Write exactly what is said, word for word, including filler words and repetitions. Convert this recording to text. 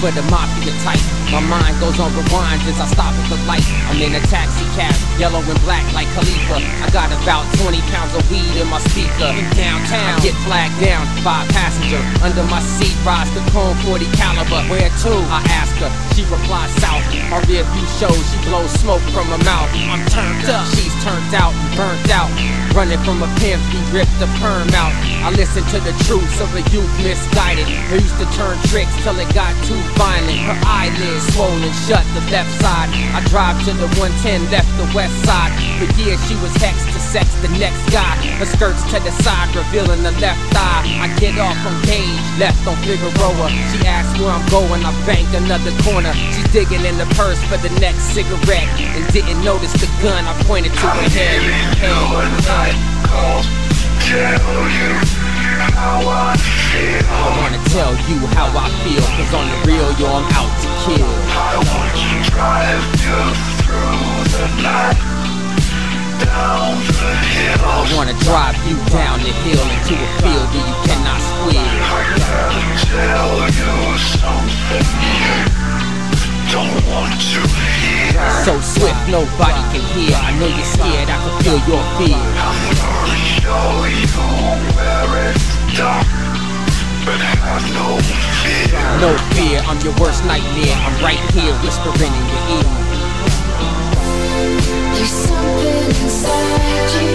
for the mafia type. My mind goes on rewind as I stop at the light. I'm in a taxi cab, yellow and black like Khalifa. I got about twenty pounds of weed in my speaker. Downtown, I get flagged down by a passenger. Under my seat rides the chrome forty caliber. Where to? I ask her. She replies south. Her rear view shows she blows smoke from her mouth. I'm turned up. She's turned out and burnt out. Running from a pimp, he ripped the perm out. I listened to the truths of a youth misguided, who used to turn tricks till it got too violent. Her eyelids swollen shut, the left side. I drive to the one ten, left the west side. For years she was hexed to sex the next guy. Her skirts to the side, revealing the left thigh. I get off on Gage, left on Figueroa. She asks where I'm going, I bank another corner. She's digging in the purse for the next cigarette, and didn't notice the gun I pointed to her head. I called to tell you how I feel. I wanna tell you how I feel, cause on the real, yo, I'm out to kill. I want to drive you through the night, down the hill. I wanna drive you down the hill into a field where you cannot squeal. I gotta tell you something you don't want to hear. So swift, nobody can hear. I know you're scared, I can feel your fear. I'm gonna show you where it's dark, but have no fear. No fear, I'm your worst nightmare. I'm right here whispering in your ear. There's something inside you.